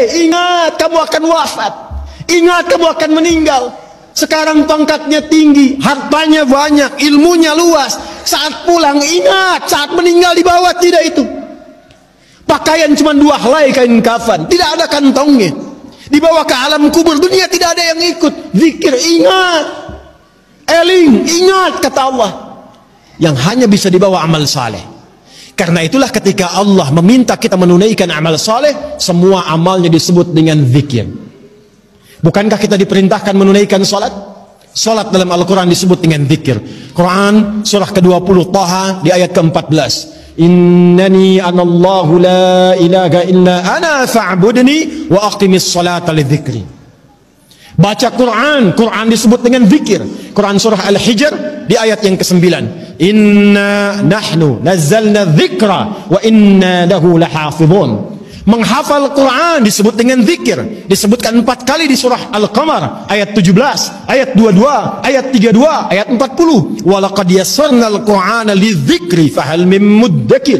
ingat kamu akan wafat. Ingat kamu akan meninggal. Sekarang pangkatnya tinggi, hartanya banyak, ilmunya luas. Saat pulang ingat, saat meninggal dibawa tidak itu. Pakaian cuma 2 helai kain kafan, tidak ada kantongnya. Dibawa ke alam kubur dunia, tidak ada yang ikut. Zikir, ingat. Eling, ingat kata Allah. Yang hanya bisa dibawa amal saleh. Karena itulah ketika Allah meminta kita menunaikan amal saleh, semua amalnya disebut dengan zikir. Bukankah kita diperintahkan menunaikan salat? Salat dalam Al-Quran disebut dengan zikir. Quran surah ke-20 Taha di ayat ke-14. Innani anallahu la ilaha illa ana fa'budni wa aqimis salata li dzikri. Baca Quran, Quran disebut dengan zikir. Quran surah Al-Hijr di ayat yang ke-9. Inna nahnu nazzalna dzikra wa inna lahu lahafizun. Menghafal Quran disebut dengan zikir. Disebutkan 4 kali di surah Al-Qamar ayat 17, ayat 22, ayat 32, ayat 40. Walaqad yassarnal Qur'ana lidzikri fahal mim muddakir.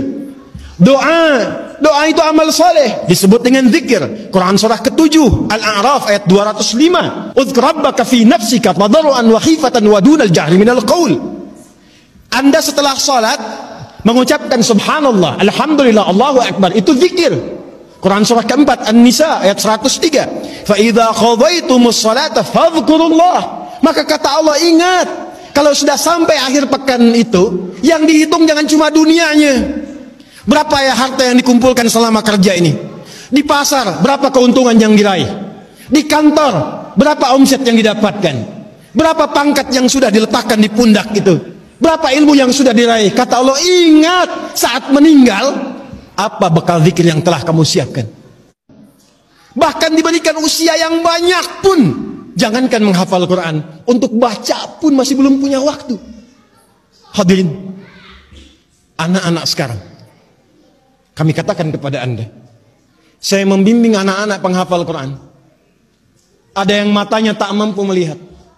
Doa itu amal saleh disebut dengan zikir. Quran surah ke-7 Al-A'raf ayat 205. Udzkur rabbaka fi nafsika tadarruan wa khifatan wa dunal jahri minal qaul. Anda setelah salat mengucapkan subhanallah, alhamdulillah, Allahu akbar, itu zikir. Quran surah ke-4 An-Nisa ayat 103. Fa idza qadaytumus salata fadhkurullah. Maka kata Allah, ingat, kalau sudah sampai akhir pekan itu, yang dihitung jangan cuma dunianya. Berapa ya harta yang dikumpulkan selama kerja ini? Di pasar berapa keuntungan yang diraih? Di kantor berapa omset yang didapatkan? Berapa pangkat yang sudah diletakkan di pundak itu? Berapa ilmu yang sudah diraih? Kata Allah, ingat, saat meninggal apa bekal zikir yang telah kamu siapkan? Bahkan diberikan usia yang banyak pun, jangankan menghafal Quran, untuk baca pun masih belum punya waktu. Hadirin, anak-anak sekarang, kami katakan kepada Anda, saya membimbing anak-anak penghafal Quran. Ada yang matanya tak mampu melihat,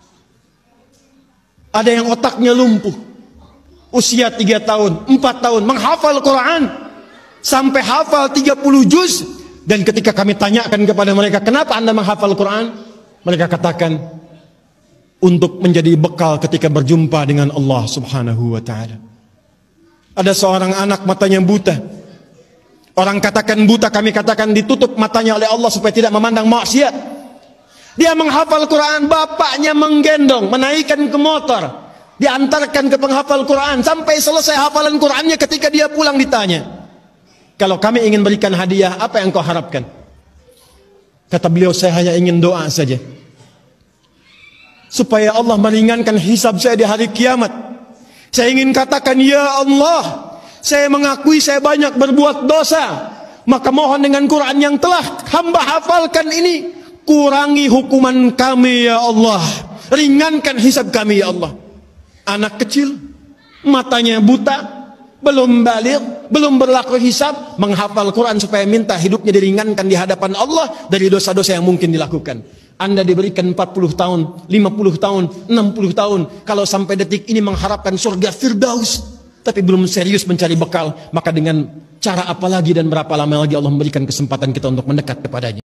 ada yang otaknya lumpuh, usia 3 tahun, 4 tahun, menghafal Quran sampai hafal 30 juz. Dan ketika kami tanyakan kepada mereka, kenapa Anda menghafal Quran? Mereka katakan, untuk menjadi bekal ketika berjumpa dengan Allah subhanahu wa ta'ala. Ada seorang anak matanya buta. Orang katakan buta, kami katakan ditutup matanya oleh Allah supaya tidak memandang maksiat. Dia menghafal Quran, bapaknya menggendong, menaikkan ke motor, diantarkan ke penghafal Quran sampai selesai hafalan Qurannya. Ketika dia pulang ditanya, kalau kami ingin berikan hadiah, apa yang kau harapkan? Kata beliau, saya hanya ingin doa saja, supaya Allah meringankan hisab saya di hari kiamat. Saya ingin katakan, ya Allah, saya mengakui saya banyak berbuat dosa, maka mohon dengan Quran yang telah hamba hafalkan ini, kurangi hukuman kami ya Allah, ringankan hisab kami ya Allah. Anak kecil, matanya buta, belum balik, belum berlaku hisab, menghafal Quran supaya minta hidupnya diringankan di hadapan Allah dari dosa-dosa yang mungkin dilakukan. Anda diberikan 40 tahun, 50 tahun, 60 tahun, kalau sampai detik ini mengharapkan surga Firdaus, tapi belum serius mencari bekal, maka dengan cara apa lagi dan berapa lama lagi Allah memberikan kesempatan kita untuk mendekat kepadanya?